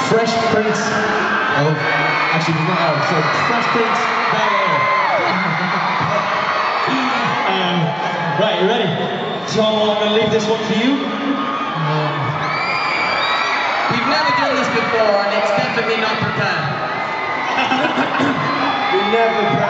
Fresh Prince of... Actually, it's not out, so Fresh Prince Bel-Air. Right, you ready? Tom, I'm going to leave this one for you. We've never done this before, and it's definitely not prepared. We never